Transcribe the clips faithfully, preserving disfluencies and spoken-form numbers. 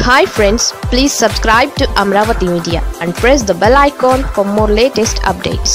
Hi friends, please subscribe to Amravati Media and press the bell icon for more latest updates.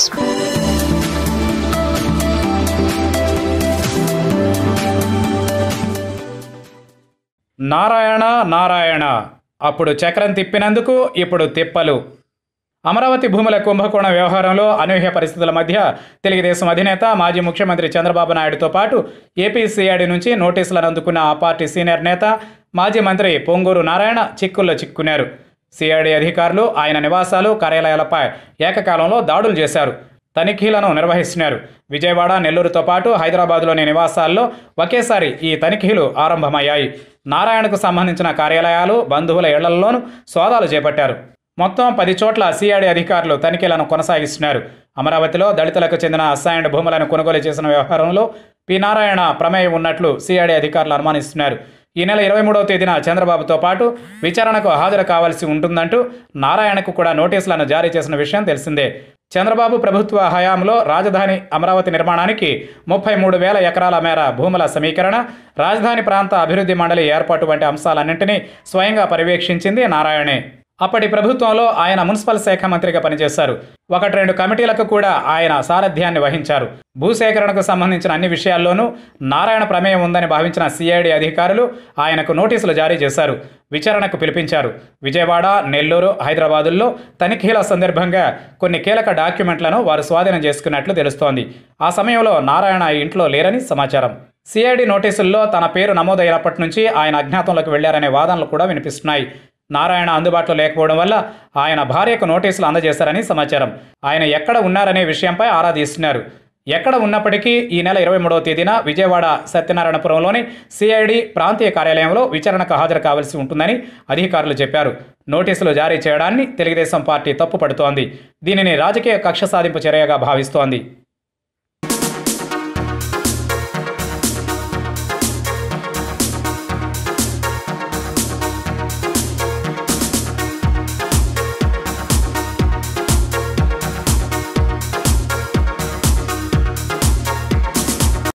Narayana Narayana అప్పుడు చక్రం తిప్పినందుకు ఇప్పుడు తిప్పలు. అమరావతి భూముల కుంభకోణ వ్యవహారంలో అనూహ్య పరిస్థితుల మధ్య తెలుగుదేశం అధినేత మాజీ ముఖ్యమంత్రి చంద్రబాబు నాయుడుతో పాటు ఏపీ సీఐడి నుంచి నోటీసులను అందుకున్న ఆ పార్టీ సీనియర్ నేత మాజీ మంత్రి పొంగూరు నారాయణ చిక్కుల్లో చిక్కున్నారు. సీఐడి అధికారులు ఆయన నివాసాలు కార్యాలయాలపై ఏకకాలంలో దాడులు చేశారు, తనిఖీలను నిర్వహిస్తున్నారు. విజయవాడ, నెల్లూరుతో పాటు హైదరాబాద్లోని నివాసాల్లో ఒకేసారి ఈ తనిఖీలు ఆరంభమయ్యాయి. నారాయణకు సంబంధించిన కార్యాలయాలు, బంధువుల ఇళ్లలోనూ సోదాలు చేపట్టారు. మొత్తం పది చోట్ల సీఐడి అధికారులు తనిఖీలను కొనసాగిస్తున్నారు. అమరావతిలో దళితులకు చెందిన అసైన్డ్ భూములను కొనుగోలు చేసిన వ్యవహారంలో పి నారాయణ ప్రమేయం ఉన్నట్లు సీఐడి అధికారులు అనుమానిస్తున్నారు. ఈ నెల ఇరవై మూడవ తేదీన చంద్రబాబుతో పాటు విచారణకు హాజరు కావాల్సి ఉంటుందంటూ నారాయణకు కూడా నోటీసులను జారీ చేసిన విషయం తెలిసిందే. చంద్రబాబు ప్రభుత్వ హయాంలో రాజధాని అమరావతి నిర్మాణానికి ముప్పై మూడు వేల ఎకరాల మేర భూముల సమీకరణ, రాజధాని ప్రాంత అభివృద్ధి మండలి ఏర్పాటు వంటి అంశాలన్నింటినీ స్వయంగా పర్యవేక్షించింది నారాయణే. అప్పటి ప్రభుత్వంలో ఆయన మున్సిపల్ శాఖ మంత్రిగా పనిచేశారు. ఒకటి రెండు కమిటీలకు కూడా ఆయన సారథ్యాన్ని వహించారు. భూసేకరణకు సంబంధించిన అన్ని విషయాల్లోనూ నారాయణ ప్రమేయం ఉందని భావించిన సీఐడి అధికారులు ఆయనకు నోటీసులు జారీ చేశారు, విచారణకు పిలిపించారు. విజయవాడ, నెల్లూరు, హైదరాబాదుల్లో తనిఖీల సందర్భంగా కొన్ని కీలక డాక్యుమెంట్లను వారు స్వాధీనం చేసుకున్నట్లు తెలుస్తోంది. ఆ సమయంలో నారాయణ ఇంట్లో లేరని సమాచారం. సీఐడి నోటీసుల్లో తన పేరు నమోదైనప్పటి నుంచి ఆయన అజ్ఞాతంలోకి వెళ్లారనే వాదనలు కూడా వినిపిస్తున్నాయి. నారాయణ అందుబాటులో లేకపోవడం వల్ల ఆయన భార్యకు నోటీసులు అందజేశారని సమాచారం. ఆయన ఎక్కడ ఉన్నారనే విషయంపై ఆరా తీస్తున్నారు. ఎక్కడ ఉన్నప్పటికీ ఈ నెల ఇరవై మూడవ తేదీన విజయవాడ సత్యనారాయణపురంలోని సిఐడి ప్రాంతీయ కార్యాలయంలో విచారణకు హాజరు కావాల్సి ఉంటుందని అధికారులు చెప్పారు. నోటీసులు జారీ చేయడాన్ని తెలుగుదేశం పార్టీ తప్పుపడుతోంది. దీనిని రాజకీయ కక్ష సాధింపు చర్యగా భావిస్తోంది.